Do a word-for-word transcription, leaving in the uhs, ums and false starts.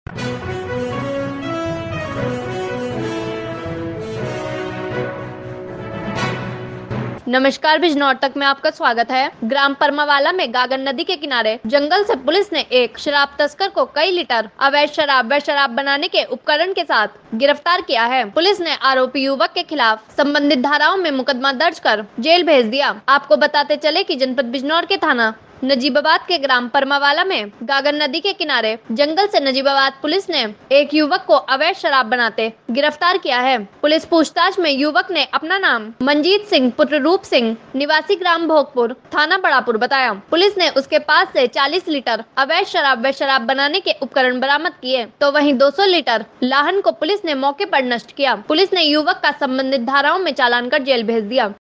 नमस्कार, बिजनौर तक में आपका स्वागत है। ग्राम परमावाला में गागर नदी के किनारे जंगल से पुलिस ने एक शराब तस्कर को कई लीटर अवैध शराब व शराब बनाने के उपकरण के साथ गिरफ्तार किया है। पुलिस ने आरोपी युवक के खिलाफ संबंधित धाराओं में मुकदमा दर्ज कर जेल भेज दिया। आपको बताते चले कि जनपद बिजनौर के थाना नजीबाबाद के ग्राम परमावाला में गागर नदी के किनारे जंगल से नजीबाबाद पुलिस ने एक युवक को अवैध शराब बनाते गिरफ्तार किया है। पुलिस पूछताछ में युवक ने अपना नाम मंजीत सिंह पुत्र रूप सिंह निवासी ग्राम भोगपुर थाना बड़ापुर बताया। पुलिस ने उसके पास से चालीस लीटर अवैध शराब व शराब बनाने के उपकरण बरामद किए, तो वहीं दो सौ लीटर लाहन को पुलिस ने मौके पर नष्ट किया। पुलिस ने युवक का संबंधित धाराओं में चालान कर जेल भेज दिया।